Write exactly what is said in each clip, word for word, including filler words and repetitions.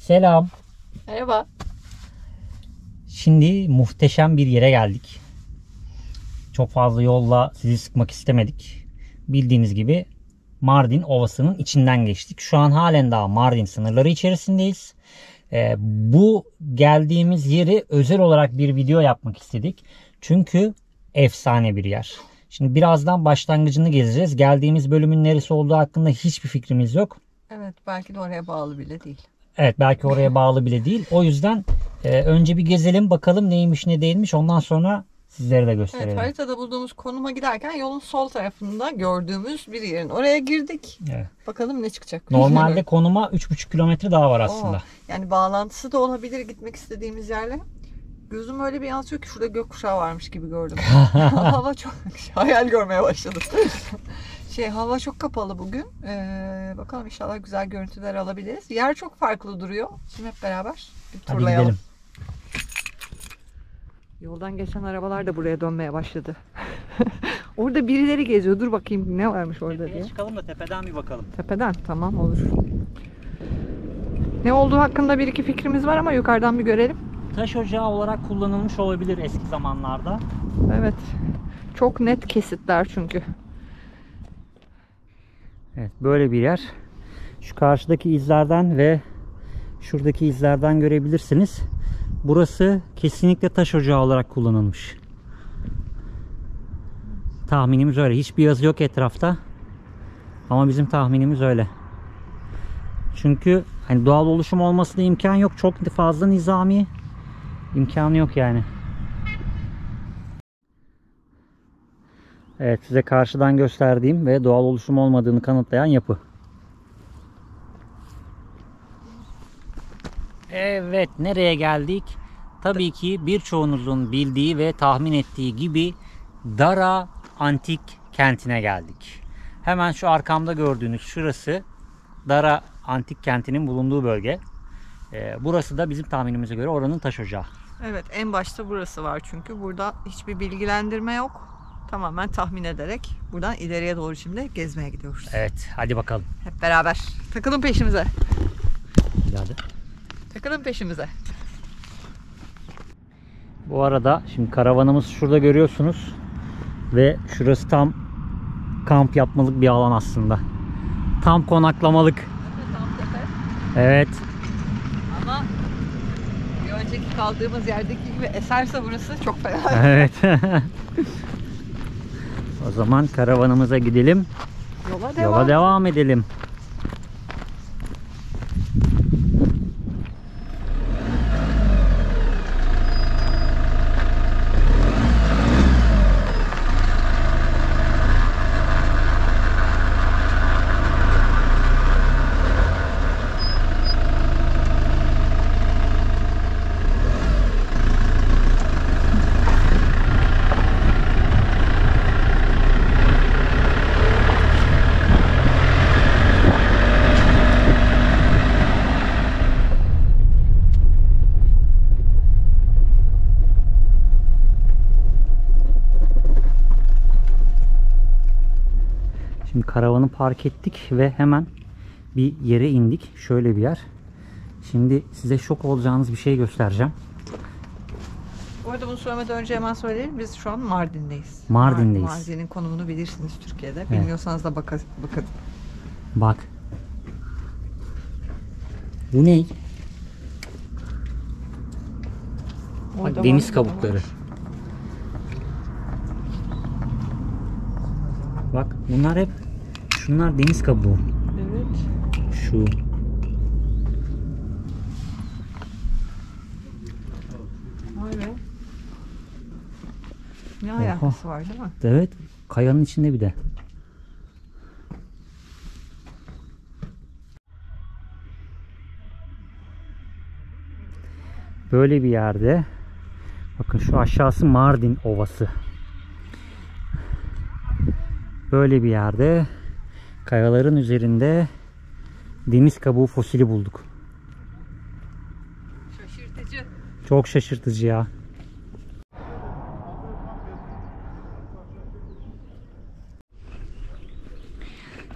Selam. Merhaba. Şimdi muhteşem bir yere geldik. Çok fazla yolla sizi sıkmak istemedik. Bildiğiniz gibi Mardin Ovası'nın içinden geçtik. Şu an halen daha Mardin sınırları içerisindeyiz. Ee, bu geldiğimiz yeri özel olarak bir video yapmak istedik. Çünkü efsane bir yer. Şimdi birazdan başlangıcını gezeceğiz. Geldiğimiz bölümün neresi olduğu hakkında hiçbir fikrimiz yok. Evet, belki de oraya bağlı bile değil. Evet, belki oraya bağlı bile değil. O yüzden e, önce bir gezelim bakalım neymiş ne değilmiş. Ondan sonra sizlere de gösterelim. Evet, haritada bulduğumuz konuma giderken yolun sol tarafında gördüğümüz bir yerin oraya girdik. Evet. Bakalım ne çıkacak. Normalde konuma üç buçuk kilometre daha var aslında. Oo, yani bağlantısı da olabilir gitmek istediğimiz yerle. Gözüm öyle bir yansıyor ki şurada gökkuşağı varmış gibi gördüm. Hava çok hayal görmeye başladım. Şey hava çok kapalı bugün. Ee, bakalım inşallah güzel görüntüler alabiliriz. Yer çok farklı duruyor. Şimdi hep beraber bir turlayalım. Hadi gidelim. Yoldan geçen arabalar da buraya dönmeye başladı. Orada birileri geziyor. Dur bakayım ne varmış orada Tepeye diye. çıkalım da tepeden bir bakalım. Tepeden tamam olur. Ne olduğu hakkında bir iki fikrimiz var ama yukarıdan bir görelim. Taş ocağı olarak kullanılmış olabilir eski zamanlarda. Evet. Çok net kesitler çünkü. Evet, böyle bir yer. Şu karşıdaki izlerden ve şuradaki izlerden görebilirsiniz. Burası kesinlikle taş ocağı olarak kullanılmış. Tahminimiz öyle. Hiçbir yazı yok etrafta. Ama bizim tahminimiz öyle. Çünkü hani doğal oluşum olmasına imkan yok. Çok fazla nizami imkanı yok yani. Evet, size karşıdan gösterdiğim ve doğal oluşum olmadığını kanıtlayan yapı. Evet, nereye geldik? Tabii ki birçoğunuzun bildiği ve tahmin ettiği gibi Dara Antik Kenti'ne geldik. Hemen şu arkamda gördüğünüz şurası Dara Antik Kenti'nin bulunduğu bölge. Ee, burası da bizim tahminimize göre oranın taş ocağı. Evet, en başta burası var çünkü burada hiçbir bilgilendirme yok. Tamamen tahmin ederek buradan ileriye doğru şimdi gezmeye gidiyoruz. Evet, hadi bakalım. Hep beraber. Takılın peşimize. Hadi. Takılın peşimize. Bu arada şimdi karavanımız şurada görüyorsunuz. Ve şurası tam kamp yapmalık bir alan aslında. Tam konaklamalık. Tam tepe. Evet. Ama bir önceki kaldığımız yerdeki gibi eserse burası çok fena. Evet. O zaman karavanımıza gidelim. Yola devam. Yola devam edelim. Şimdi karavanı park ettik ve hemen bir yere indik. Şöyle bir yer. Şimdi size şok olacağınız bir şey göstereceğim. Bu arada bunu söylemeden önce hemen söyleyelim. Biz şu an Mardin'deyiz. Mardin'deyiz. Mardin'in konumunu bilirsiniz Türkiye'de. Evet. Bilmiyorsanız da bakın. bakın. Bak. Bu ne? Bak, Orada deniz var, kabukları. var. Bak bunlar hep şunlar deniz kabuğu. Evet. Şu. Vay be. Ne alakası var değil mi? Evet. Kayanın içinde bir de. Böyle bir yerde. Bakın şu aşağısı Mardin Ovası. Böyle bir yerde kayaların üzerinde deniz kabuğu fosili bulduk. Şaşırtıcı. Çok şaşırtıcı ya.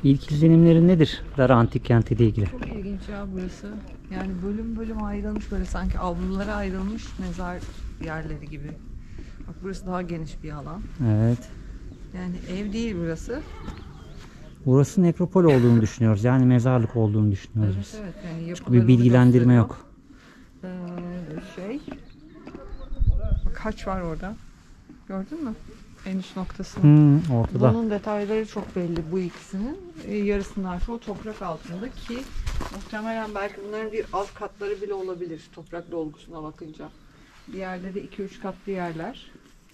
İlk izlenimlerin nedir Dara Antik Kenti ile ilgili? Çok ilginç ya burası. Yani bölüm bölüm ayrılmış, böyle sanki avlulara ayrılmış mezar yerleri gibi. Bak burası daha geniş bir alan. Evet. Yani ev değil burası. Burası nekropol olduğunu düşünüyoruz. Yani mezarlık olduğunu düşünüyoruz Evet biz. evet. Yani Çünkü bir bilgilendirme yok. Ee, şey. Bak haç var orada. Gördün mü? En üst noktasını. Hmm, ortada. Bunun detayları çok belli bu ikisinin. Ee, yarısından çoğu toprak altında ki muhtemelen belki bunların bir alt katları bile olabilir toprak dolgusuna bakınca. Diğerleri iki üç katlı yerler.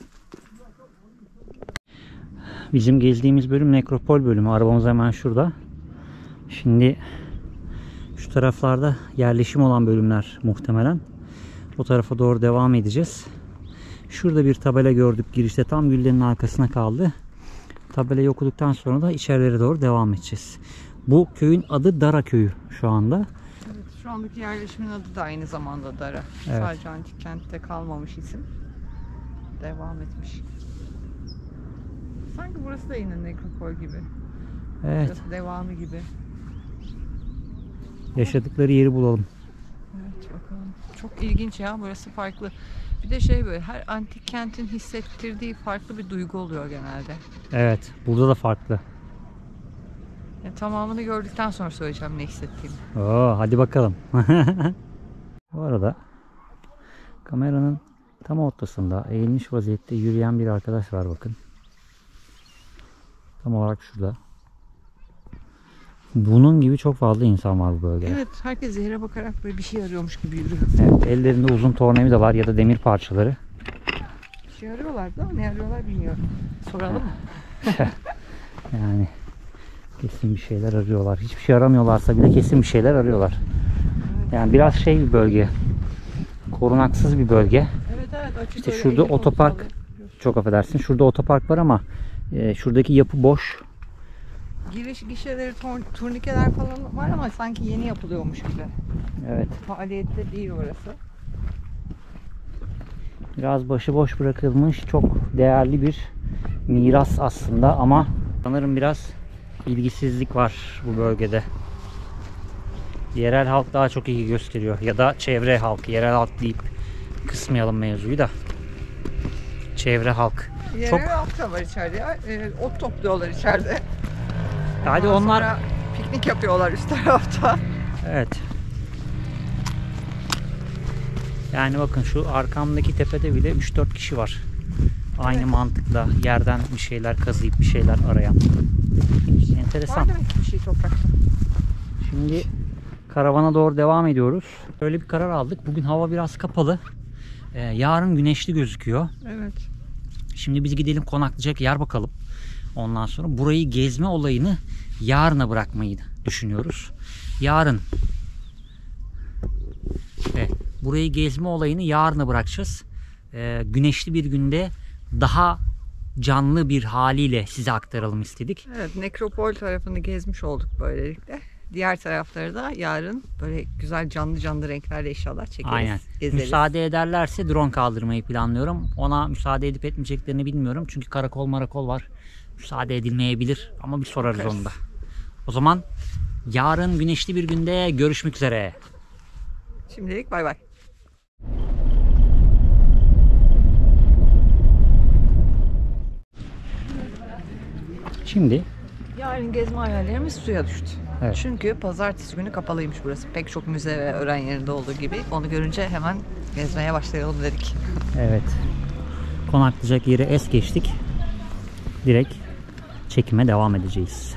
Bizim gezdiğimiz bölüm nekropol bölümü. Arabamız hemen şurada. Şimdi şu taraflarda yerleşim olan bölümler muhtemelen. O tarafa doğru devam edeceğiz. Şurada bir tabela gördük girişte, tam güllerin arkasına kaldı. Tabelayı okuduktan sonra da içerilere doğru devam edeceğiz. Bu köyün adı Dara Köyü şu anda. Evet, şu andaki yerleşimin adı da aynı zamanda Dara. Evet. Sadece antik kentte kalmamış isim. Devam etmiş. Sanki burası da yine nekropol gibi. Evet. Burası devamı gibi. Yaşadıkları yeri bulalım. Evet bakalım. Çok ilginç ya, burası farklı. Bir de şey, böyle her antik kentin hissettirdiği farklı bir duygu oluyor genelde. Evet. Burada da farklı. Yani tamamını gördükten sonra söyleyeceğim ne hissettiğimi. Oo, hadi bakalım. Bu arada kameranın tam ortasında eğilmiş vaziyette yürüyen bir arkadaş var, bakın. Tam olarak şurada. Bunun gibi çok fazla insan var bu bölgede. Evet, herkes yere bakarak böyle bir şey arıyormuş gibi yürüyor. Evet, ellerinde uzun tornavida var ya da demir parçaları. Bir şey arıyorlar da ne arıyorlar bilmiyorum. Soralım mı? Yani kesin bir şeyler arıyorlar. Hiçbir şey aramıyorlarsa bile kesin bir şeyler arıyorlar. Yani biraz şey bir bölge. Korunaksız bir bölge. Evet evet, açık. İşte öyle şurada eğim otopark, kontrolü. çok affedersin. Şurada otopark var ama e, şuradaki yapı boş. Giriş gişeleri, torn- turnikeler falan var ama sanki yeni yapılıyormuş gibi. Evet. Faaliyette değil orası. Biraz başıboş bırakılmış, çok değerli bir miras aslında ama sanırım biraz ilgisizlik var bu bölgede. Yerel halk daha çok ilgi gösteriyor ya da çevre halk, yerel halk deyip kısmayalım mevzuyu da. Çevre halk. Yerel Çok. halk da var içeride ya. E, ot topluyorlar içeride. Hadi Ondan onlar. sonra piknik yapıyorlar üst tarafta. Evet. Yani bakın şu arkamdaki tepede bile üç dört kişi var. Aynı Evet. mantıkla yerden bir şeyler kazıyıp bir şeyler arayan. Enteresan. Var demek ki bir şey toprakta. Şimdi karavana doğru devam ediyoruz. Böyle bir karar aldık. Bugün hava biraz kapalı. Ee, yarın güneşli gözüküyor. Evet. Şimdi biz gidelim konaklayacak yer bakalım. Ondan sonra burayı gezme olayını yarına bırakmayı düşünüyoruz. Yarın evet, burayı gezme olayını yarına bırakacağız. Ee, güneşli bir günde daha canlı bir haliyle size aktaralım istedik. Evet, nekropol tarafını gezmiş olduk böylelikle. Diğer tarafları da yarın böyle güzel canlı canlı renklerle inşallah çekeriz. Aynen. Gezeriz. Müsaade ederlerse drone kaldırmayı planlıyorum. Ona müsaade edip etmeyeceklerini bilmiyorum. Çünkü karakol marakol var. Müsaade edilmeyebilir ama bir sorarız Bakarız. onu da. O zaman yarın güneşli bir günde görüşmek üzere. Şimdilik bay bay. Şimdi Yarın gezme hayallerimiz suya düştü. Evet. Çünkü pazartesi günü kapalıymış burası. Pek çok müze ve öğren yerinde olduğu gibi. Onu görünce hemen gezmeye başlayalım dedik. evet, konaklayacak yeri es geçtik. Direkt çekime devam edeceğiz.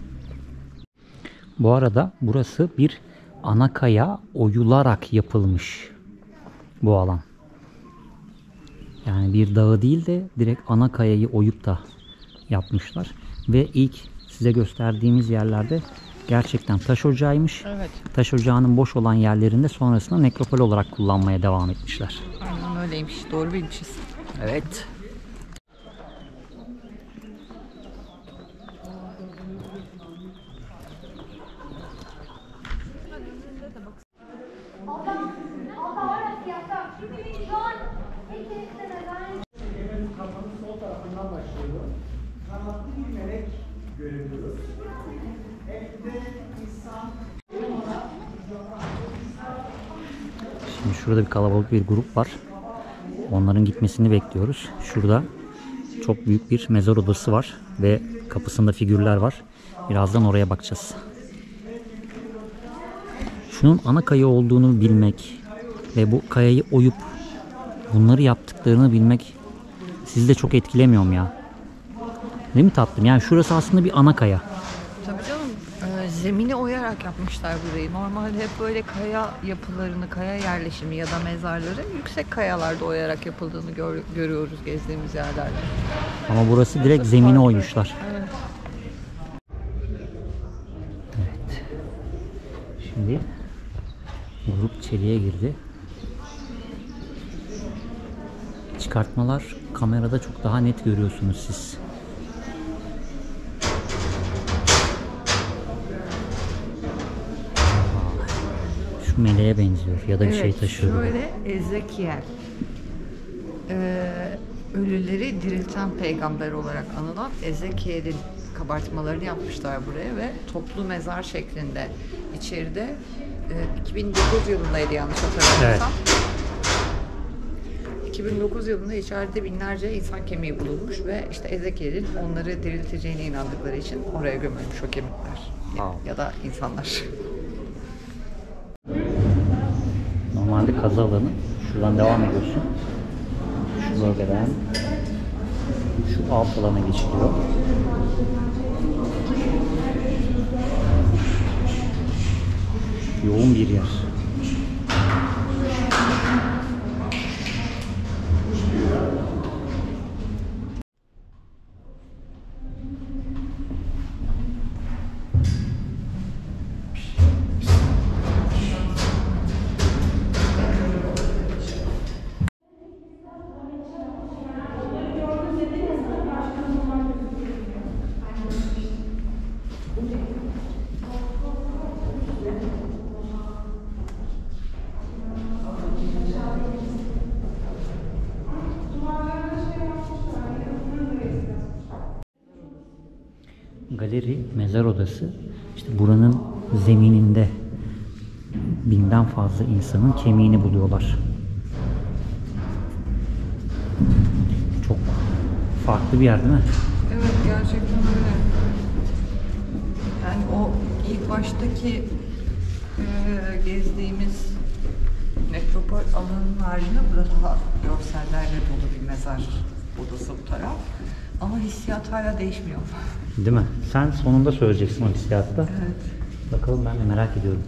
Bu arada burası bir ana kaya oyularak yapılmış bu alan. Yani bir dağı değil de direkt ana kayayı oyup da yapmışlar. Ve ilk size gösterdiğimiz yerlerde gerçekten taş ocağıymış. Evet. Taş ocağının boş olan yerlerinde sonrasında nekropol olarak kullanmaya devam etmişler. Aynen öyleymiş. Doğru bilmişiz. Evet. Kafanın sol tarafından başlıyor. Kanatlı bir melek Şimdi şurada bir kalabalık bir grup var. Onların gitmesini bekliyoruz. Şurada çok büyük bir mezar odası var ve kapısında figürler var. Birazdan oraya bakacağız. Şunun ana kaya olduğunu bilmek ve bu kayayı oyup bunları yaptıklarını bilmek sizi de çok etkilemiyor mu ya? Değil mi tatlım? Yani şurası aslında bir ana kaya. Tabii canım. E, zemini oyarak yapmışlar burayı. Normalde hep böyle kaya yapılarını, kaya yerleşimi ya da mezarları yüksek kayalarda oyarak yapıldığını gör, görüyoruz gezdiğimiz yerlerde. Ama burası direkt zemini oymuşlar. Evet. Evet. Şimdi grup içeriye girdi. Çıkartmalar kamerada çok daha net görüyorsunuz siz. Şu meleğe benziyor ya da bir evet, şey taşıyor. Şöyle Ezekiel. Ee, ölüleri dirilten peygamber olarak anılan Ezekiel'in kabartmalarını yapmışlar buraya ve toplu mezar şeklinde içeride e, iki bin dokuz yılındaydı yanlış hatırlamıyorsam. Evet. iki bin dokuz yılında içeride binlerce insan kemiği bulunmuş ve işte Ezekiel'in onları dirilteceğine inandıkları için oraya gömülmüş o kemikler. Wow. Ya da insanlar. Normalde kazı alanı. Şuradan devam ediyorsun. Şu bölgeden şu alt alana geçiliyor. Yoğun bir yer. Galeri, mezar odası. İşte buranın zemininde binden fazla insanın kemiğini buluyorlar. Çok farklı bir yer değil mi? Evet, gerçekten öyle. Yani o ilk baştaki e, gezdiğimiz metropol alanının haricinde burada daha görsellerle dolu bir mezar odası bu taraf. Ama hissiyat hala değişmiyor. Değil mi? Sen sonunda söyleyeceksin o hissiyatta. Evet. Bakalım, ben de merak ediyorum.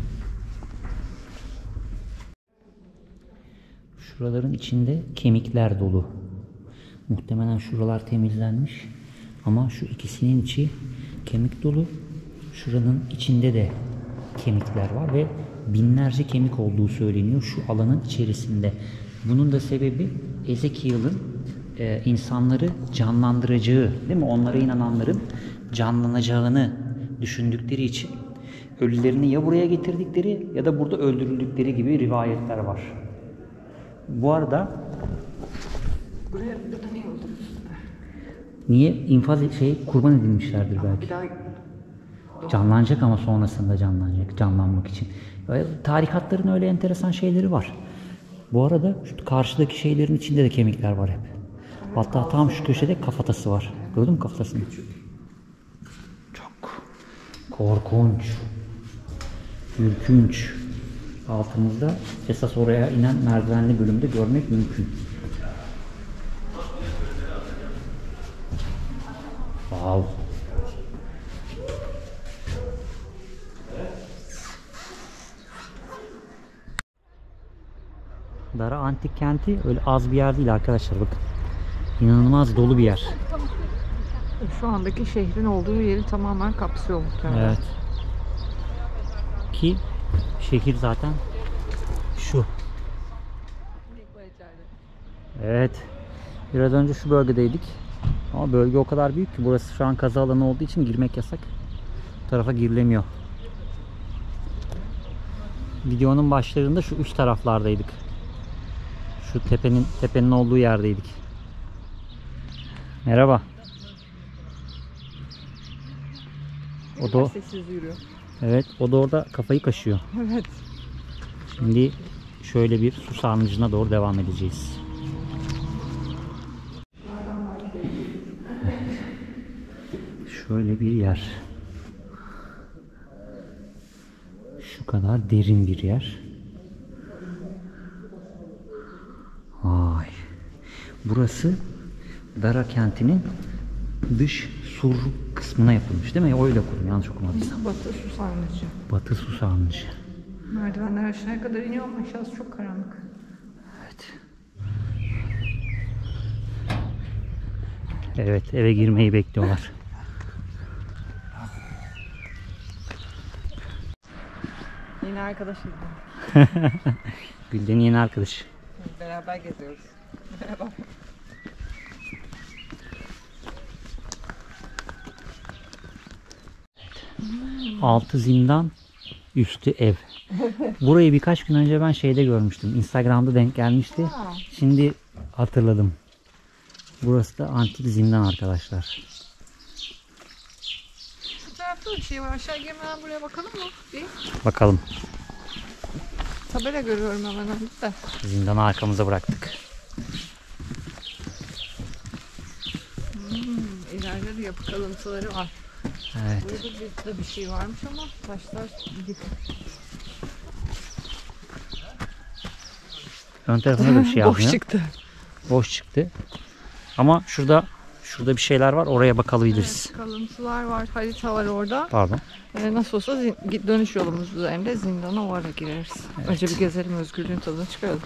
Şuraların içinde kemikler dolu. Muhtemelen şuralar temizlenmiş. Ama şu ikisinin içi kemik dolu. Şuranın içinde de kemikler var ve binlerce kemik olduğu söyleniyor şu alanın içerisinde. Bunun da sebebi Ezekiel'in e, insanları canlandıracağı, değil mi? Onlara inananların canlanacağını düşündükleri için ölülerini ya buraya getirdikleri ya da burada öldürüldükleri gibi rivayetler var. Bu arada Buraya burada niye öldürmüşsün? niye infaz şey kurban edilmişlerdir belki. Bir daha Canlanacak ama sonrasında canlanacak, canlanmak için. Tarikatların öyle enteresan şeyleri var. Bu arada şu karşıdaki şeylerin içinde de kemikler var hep. Hatta tam şu köşede kafatası var. Gördün mü kafatasını? Çok korkunç, ürkünç. Altımızda esas oraya inen merdivenli bölümde görmek mümkün. Wow. Dara Antik Kenti öyle az bir yer değil arkadaşlar, bakın. İnanılmaz dolu bir yer. şu andaki şehrin olduğu yeri tamamen kapsıyor muhtemelen. Evet. Ki şehir zaten şu. Evet. Biraz önce şu bölgedeydik. Ama bölge o kadar büyük ki burası şu an kazı alanı olduğu için girmek yasak. Bu tarafa girilemiyor. Videonun başlarında şu üç taraflardaydık. Şu tepenin tepenin olduğu yerdeydik. Merhaba. O da sessiz yürüyor. evet, o da orada kafayı kaşıyor. Evet. Şimdi şöyle bir su sarnıcına doğru devam edeceğiz. Şöyle bir yer. Şu kadar derin bir yer. Vay. Burası Dara kentinin dış sur kısmına yapılmış değil mi? Öyle kurum, yanlış okumadıysam. Batı su sarnıcı. Batı su sarnıcı. Merdivenler aşağıya kadar iniyor ama aşağısı çok karanlık. Evet. Evet, eve girmeyi bekliyorlar. Yeni arkadaşız. Gülden'in yeni arkadaşı. Beraber geziyoruz. Merhaba. Altı zindan, üstü ev. Burayı birkaç gün önce ben şeyde görmüştüm. Instagram'da denk gelmişti. Ha. Şimdi hatırladım. Burası da antik zindan arkadaşlar. Şu tarafta bir şey var. Aşağı girmeden buraya bakalım mı? Bir Bakalım. tabela görüyorum hemen önde de. Zindanı arkamıza bıraktık. Hmm, ileride de yapı kalıntıları var. Evet. Burada bir, bir şey varmış ama taşlar dik. Ön tarafında da bir şey Boş yazmıyor. çıktı. Boş çıktı. Ama şurada şurada bir şeyler var. Oraya bakabiliriz. Evet, kalıntılar var. Harita var orada. Pardon. Ee, nasıl olsa zin- dönüş yolumuz üzerinde zindana o ara gireriz. Evet. Önce bir gezelim, özgürlüğün tadını çıkaralım.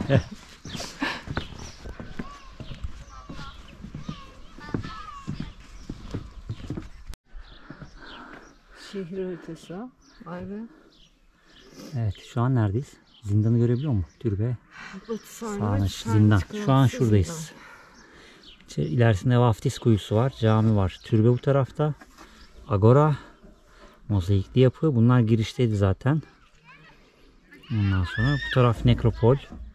Şehir haritası. Vay be. Evet, şu an neredeyiz? Zindanı görebiliyor musun? Türbe, Batı sarnıç, sarnıç, zindan. sarnıç, Şu an kırmızı şuradayız. zindan. İşte ilerisinde vaftiz kuyusu var, cami var. Türbe bu tarafta. Agora, mozaikli yapı. Bunlar girişteydi zaten. Ondan sonra bu taraf nekropol.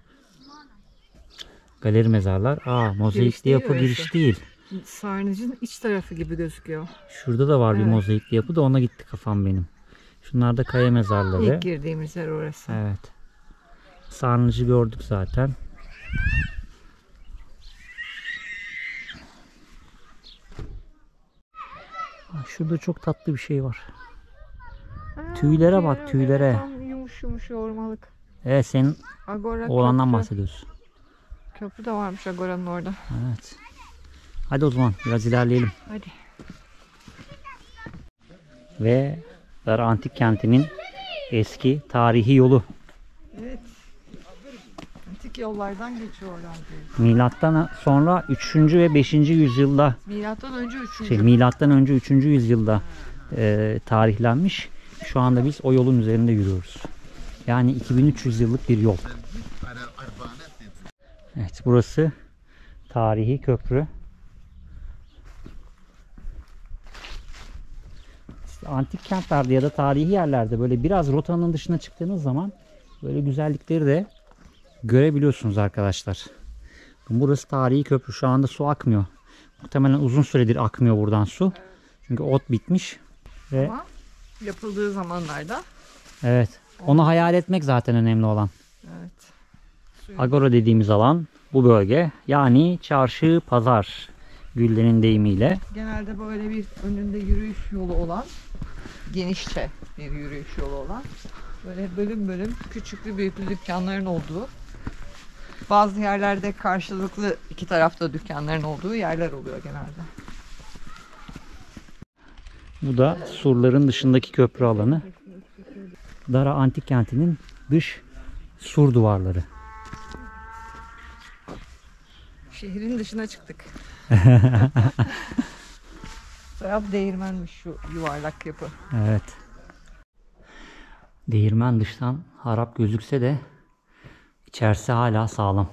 Galeri mezarlar. Aa, Giriş mozaikli değil yapı orası. giriş değil. Sarnıcın iç tarafı gibi gözüküyor. Şurada da var bir Evet. mozaikli yapı da ona gitti kafam benim. Şunlar da kaya mezarları. İlk girdiğimiz yer orası. Evet. Sarnıcı gördük zaten. Aa, şurada çok tatlı bir şey var. Ha, Tüylere bak, evet, tüylere. tam yumuş yumuş yoğurmalık. Evet, senin Agora oğlandan köprü. bahsediyorsun. Köprü de varmış Agora'nın orada. Evet. Hadi o zaman biraz ilerleyelim. Hadi. Ve Dara Antik Kenti'nin eski tarihi yolu. Evet. Antik yollardan geçiyorlar. Milattan sonra üçüncü ve beşinci yüzyılda Milattan önce üçüncü. şey milattan önce üçüncü yüzyılda e, tarihlenmiş. Şu anda biz o yolun üzerinde yürüyoruz. Yani iki bin üç yüz yıllık bir yol. Evet, burası tarihi köprü. İşte antik kentlerde ya da tarihi yerlerde böyle biraz rotanın dışına çıktığınız zaman böyle güzellikleri de görebiliyorsunuz arkadaşlar. Burası tarihi köprü. Şu anda su akmıyor. Muhtemelen uzun süredir akmıyor buradan su. Çünkü ot bitmiş. Ve Ama yapıldığı zamanlarda. evet, onu hayal etmek zaten önemli olan. Evet. Agora dediğimiz alan bu bölge. Yani çarşı, pazar, Gülden'in deyimiyle. Genelde böyle bir önünde yürüyüş yolu olan, genişçe bir yürüyüş yolu olan, böyle bölüm bölüm küçüklü büyüklü dükkanların olduğu, bazı yerlerde karşılıklı iki tarafta dükkanların olduğu yerler oluyor genelde. Bu da surların dışındaki köprü alanı. Dara Antik Kenti'nin dış sur duvarları. Şehrin dışına çıktık. Taraf değirmenmiş şu yuvarlak yapı. Evet. Değirmen dıştan harap gözükse de içerisi hala sağlam.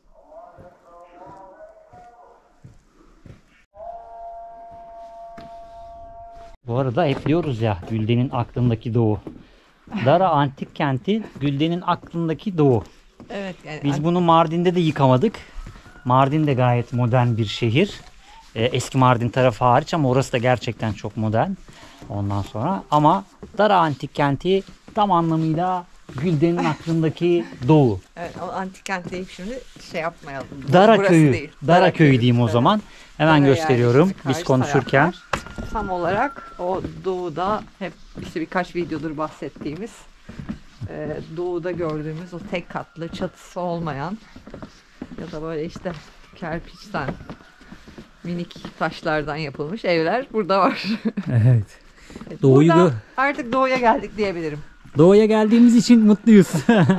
Bu arada hep diyoruz ya, Gülden'in aklındaki doğu. Dara Antik Kenti Gülden'in aklındaki doğu. Evet yani Biz bunu Mardin'de de yıkamadık. Mardin de gayet modern bir şehir. E, eski Mardin tarafı hariç ama orası da gerçekten çok modern. Ondan sonra ama Dara Antik Kenti tam anlamıyla Gülden'in aklındaki doğu. Evet, o antik kent deyip şimdi şey yapmayalım. Dara Burası köyü. değil. Dara, Dara köyü köyü. diyeyim o Evet. zaman. Hemen Dara gösteriyorum yerleşimi biz karşı konuşurken. taraflar. Tam olarak o doğuda hep işte birkaç videodur bahsettiğimiz e, doğuda gördüğümüz o tek katlı çatısı olmayan ya da böyle işte kerpiçten minik taşlardan yapılmış evler burada var. Evet. Evet, Doğuyu burada gö- artık doğuya geldik diyebilirim. Doğuya geldiğimiz için mutluyuz.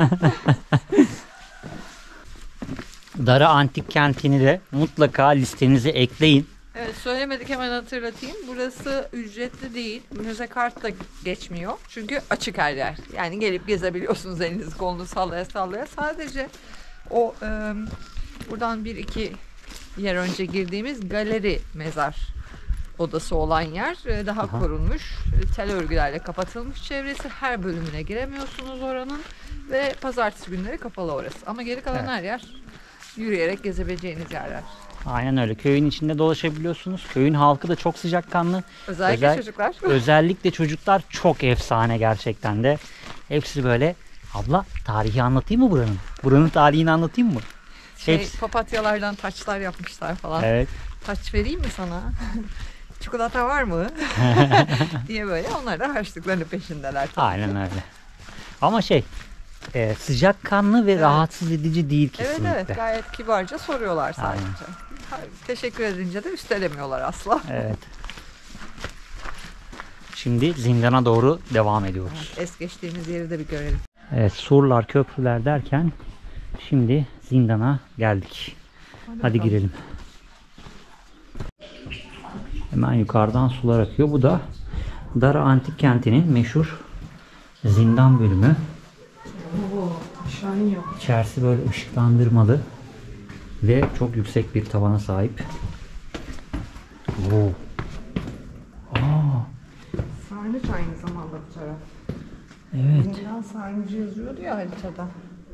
Dara Antik Kenti'ni de mutlaka listenize ekleyin. Evet, söylemedik, hemen hatırlatayım. Burası ücretli değil. Müze kart da geçmiyor. Çünkü açık her yer. Yani gelip gezebiliyorsunuz elinizi kolunuzu sallaya sallaya. Sadece o e, buradan bir iki yer önce girdiğimiz galeri mezar odası olan yer e, daha Aha. korunmuş. E, Tel örgülerle kapatılmış çevresi. Her bölümüne giremiyorsunuz oranın. Ve pazartesi günleri kapalı orası. Ama geri kalan Evet. her yer yürüyerek gezebileceğiniz yerler. Aynen öyle. Köyün içinde dolaşabiliyorsunuz. Köyün halkı da çok sıcakkanlı. Özellikle Özel- çocuklar. Özellikle çocuklar çok efsane gerçekten de. Hepsi böyle, abla tarihi anlatayım mı buranın? Buranın tarihini anlatayım mı? Şey, Hepsi. papatyalardan taçlar yapmışlar falan. Evet. Taç vereyim mi sana? Çikolata var mı? diye böyle onlar da harçlıklarının peşindeler. Tabii. Aynen öyle. Ama şey e, sıcakkanlı ve Evet. rahatsız edici değil Evet kesinlikle. evet, gayet kibarca soruyorlar sadece. Ha, Teşekkür edince de üstelemiyorlar asla. Evet. Şimdi zindana doğru devam ediyoruz. Es geçtiğimiz yeri de bir görelim. Evet, surlar, köprüler derken şimdi zindana geldik. Hadi girelim. Hemen yukarıdan sular akıyor. Bu da Dara Antik Kenti'nin meşhur zindan bölümü. Şahin yok. İçerisi böyle ışıklandırmalı ve çok yüksek bir tavana sahip. Oo. Aa, Sarnıç aynı zamanda bu taraf. evet. Zindan Sarnıcı yazıyordu ya haritada.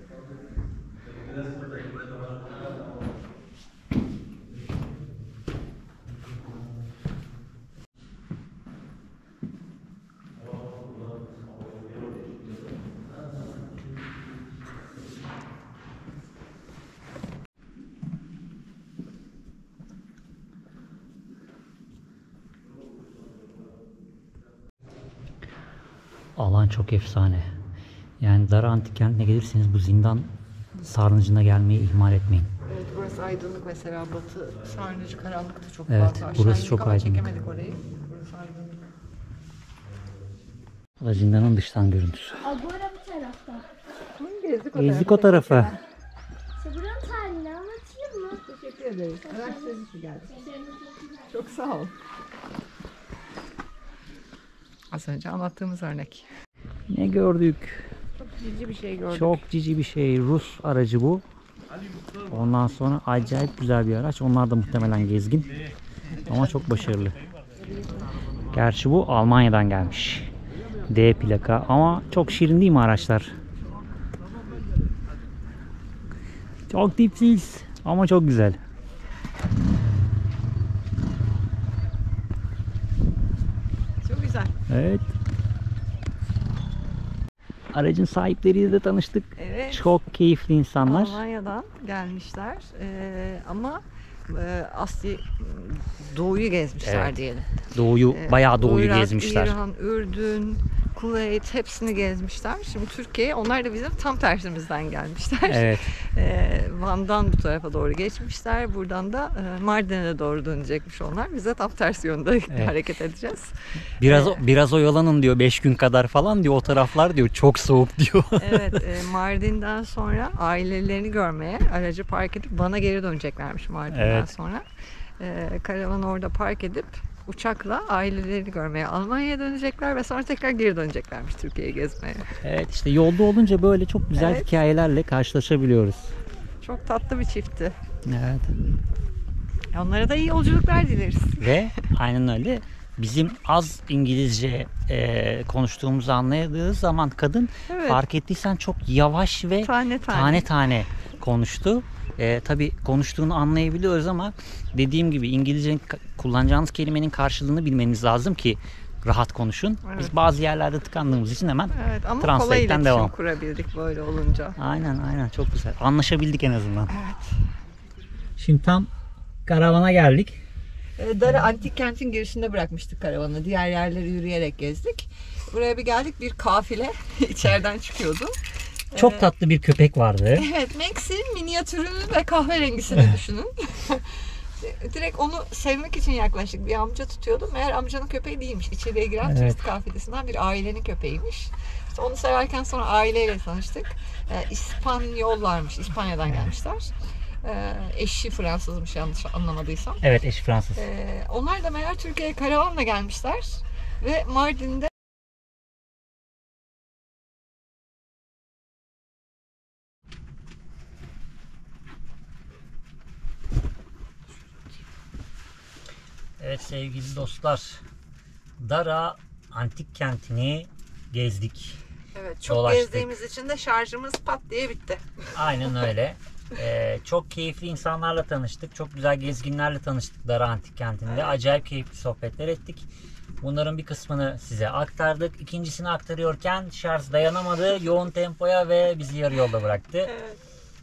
Alan çok efsane. Yani Dara Antik Kenti'ne gelirseniz bu zindan sarnıcına gelmeyi ihmal etmeyin. Evet, burası aydınlık mesela, batı sarnıcı karanlıkta çok Evet, fazla. burası Aşağı çok ama aydınlık. çekemedik orayı. Burası aydınlık. Bu da zindanın dıştan görüntüsü. Agora bu tarafta. Hı, gezdik o Gezdik o tarafı. İşte buranın tarihini anlatayım mı? Teşekkür ederiz. Araştırıcı için geldik. Çok sağ ol. Az önce anlattığımız örnek. Ne gördük? Çok cici bir şey gördük. Çok cici bir şey. Rus aracı bu. Ondan sonra acayip güzel bir araç. Onlar da muhtemelen gezgin. Ama çok başarılı. Gerçi bu Almanya'dan gelmiş. D plaka. Ama çok şirin değil mi araçlar? Çok tipsiz. Ama çok güzel. Çok güzel. Evet. Aracın sahipleriyle de tanıştık. Evet. Çok keyifli insanlar. Almanya'dan gelmişler. Ee, ama e, Asya doğuyu gezmişler Evet. diyelim. Doğuyu, Ee, bayağı doğuyu Irak, gezmişler. İran, Ürdün, Kuveyt hepsini gezmişler. Şimdi Türkiye, onlar da bizim tam tersimizden gelmişler. Evet. Ee, Van'dan bu tarafa doğru geçmişler. Buradan da e, Mardin'e doğru dönecekmiş onlar. Biz de tam tersi yönde Evet. hareket edeceğiz. Biraz biraz oyalanın diyor, beş gün kadar falan diyor, o taraflar diyor çok soğuk diyor. Evet, e, Mardin'den sonra ailelerini görmeye aracı park edip Van'a geri döneceklermiş Mardin'den Evet. sonra. E, karavanı orada park edip uçakla ailelerini görmeye Almanya'ya dönecekler ve sonra tekrar geri döneceklermiş Türkiye'yi gezmeye. Evet, işte yolda olunca böyle çok güzel Evet. hikayelerle karşılaşabiliyoruz. Çok tatlı bir çiftti. Evet. Onlara da iyi yolculuklar dileriz. Ve aynen öyle. Bizim az İngilizce e, konuştuğumuzu anladığı zaman kadın, Evet. fark ettiysen çok yavaş ve Tane tane. tane tane konuştu. E, tabii konuştuğunu anlayabiliyoruz ama dediğim gibi İngilizce kullanacağınız kelimenin karşılığını bilmeniz lazım ki rahat konuşun. Evet. Biz bazı yerlerde tıkandığımız için hemen Evet ama kolay Translate'ten iletişim devam. kurabildik böyle olunca. Aynen aynen çok güzel. Anlaşabildik en azından. Evet. Şimdi tam karavana geldik. E, Dara Antik Kent'in girişinde bırakmıştık karavanı. Diğer yerleri yürüyerek gezdik. Buraya bir geldik, bir kafile içeriden çıkıyordu. Çok Ee, tatlı bir köpek vardı. Evet, Max'in minyatürünü ve kahverengisini düşünün. Direkt onu sevmek için yaklaştık. Bir amca tutuyordu. Meğer amcanın köpeği değilmiş. İçeriye giren Evet. turist kafilesinden bir ailenin köpeğiymiş. İşte onu severken sonra aileyle tanıştık. Ee, İspanyollarmış. İspanya'dan gelmişler. Ee, eşi Fransızmış yanlış anlamadıysam. Evet, eşi Fransız. Ee, onlar da meğer Türkiye'ye karavanla gelmişler. Ve Mardin'de Evet sevgili dostlar, Dara Antik Kenti'ni gezdik. evet, çok Dolaştık. gezdiğimiz için de şarjımız pat diye bitti. Aynen öyle. Ee, çok keyifli insanlarla tanıştık. Çok güzel gezginlerle tanıştık Dara Antik Kenti'nde. Evet. Acayip keyifli sohbetler ettik. Bunların bir kısmını size aktardık. İkincisini aktarıyorken şarj dayanamadı yoğun tempoya ve bizi yarı yolda bıraktı. Evet.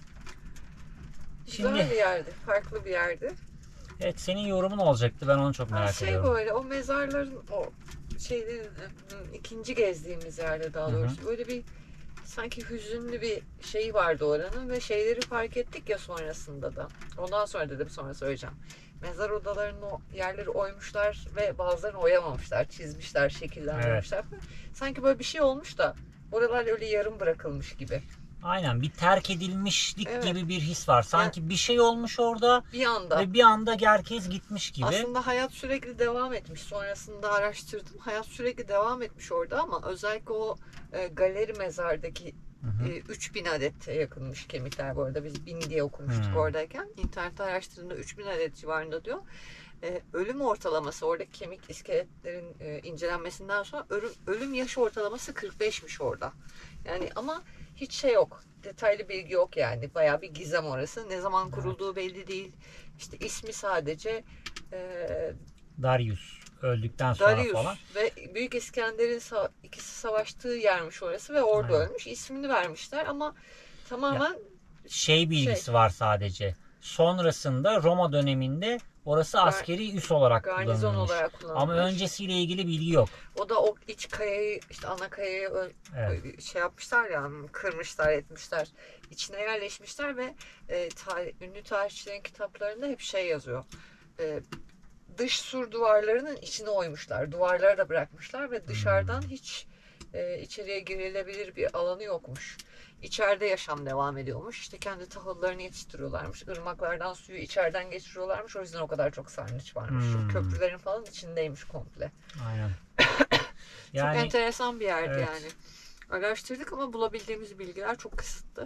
Şimdi Güzel bir yerdi, farklı bir yerdi. evet, senin yorumun olacaktı. Ben onu çok merak Ha, şey ediyorum. böyle o mezarların o şeylerin ım, ikinci gezdiğimiz yerde daha Hı hı. doğrusu böyle bir sanki hüzünlü bir şey vardı oranın ve şeyleri fark ettik ya sonrasında da. Ondan sonra dedim sonra söyleyeceğim. Mezar odalarının o yerleri oymuşlar ve bazılarını oyamamışlar, çizmişler, şekillendirmişler. Sanki böyle bir şey olmuş da oralar öyle yarım bırakılmış gibi. Aynen, bir terk edilmişlik Evet. gibi bir his var. Sanki bir şey olmuş orada Bir anda. ve bir anda herkes gitmiş gibi. Aslında hayat sürekli devam etmiş. Sonrasında araştırdım. Hayat sürekli devam etmiş orada ama özellikle o e, galeri mezardaki Hı hı. e, üç bin adete yakınmış kemikler bu arada. Biz bin diye okumuştuk Hmm. oradayken. İnternette araştırdığımda üç bin adet civarında diyor. E, ölüm ortalaması oradaki kemik iskeletlerin e, incelenmesinden sonra ölüm, ölüm yaş ortalaması kırk beşmiş orada. Yani ama hiç şey yok. Detaylı bilgi yok yani. Bayağı bir gizem orası. Ne zaman kurulduğu belli değil. İşte ismi sadece e, Darius öldükten sonra Darius falan. ve Büyük İskender'in sa- ikisi savaştığı yermiş orası ve orada Aynen. ölmüş. İsmini vermişler ama tamamen Şey bilgisi var sadece. Sonrasında Roma döneminde orası askeri üs olarak garnizon kullanılmış. olarak kullanılmış. Ama öncesiyle ilgili bilgi yok. O da o iç kayayı işte ana kayayı ö- Evet. şey yapmışlar ya, kırmışlar etmişler. İçine yerleşmişler ve e, tarih, ünlü tarihçilerin kitaplarında hep şey yazıyor. E, dış sur duvarlarının içine oymuşlar. Duvarları da bırakmışlar ve dışarıdan hiç e, içeriye girilebilir bir alanı yokmuş. İçeride yaşam devam ediyormuş. İşte kendi tahıllarını yetiştiriyorlarmış. Irmaklardan suyu içeriden geçiriyorlarmış. O yüzden o kadar çok sarnıç varmış. Hmm. Köprülerin falan içindeymiş komple. Aynen. Çok enteresan bir yerdi evet. yani. Araştırdık ama bulabildiğimiz bilgiler çok kısıtlı.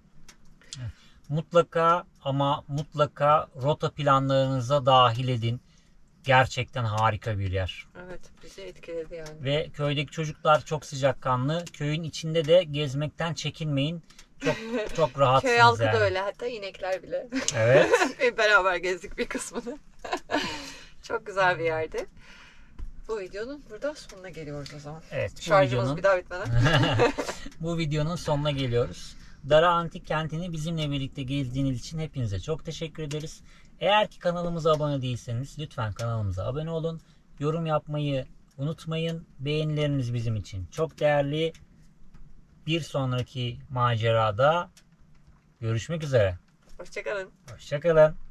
Mutlaka ama mutlaka rota planlarınıza dahil edin. Gerçekten harika bir yer. Evet, bizi etkiledi yani. Ve köydeki çocuklar çok sıcakkanlı. Köyün içinde de gezmekten çekinmeyin. Çok çok rahatsınız Köy halkı yani. da öyle, hatta inekler bile. Evet. Hep beraber gezdik bir kısmını. Çok güzel bir yerdi. Bu videonun burada sonuna geliyoruz o zaman. Evet. Bu Şarjımız videonun, bir daha bitmeden. bu videonun sonuna geliyoruz. Dara Antik Kenti'ni bizimle birlikte gezdiğiniz için hepinize çok teşekkür ederiz. Eğer ki kanalımıza abone değilseniz lütfen kanalımıza abone olun. Yorum yapmayı unutmayın. Beğenileriniz bizim için çok değerli. Bir sonraki macerada görüşmek üzere. Hoşçakalın. Hoşça kalın.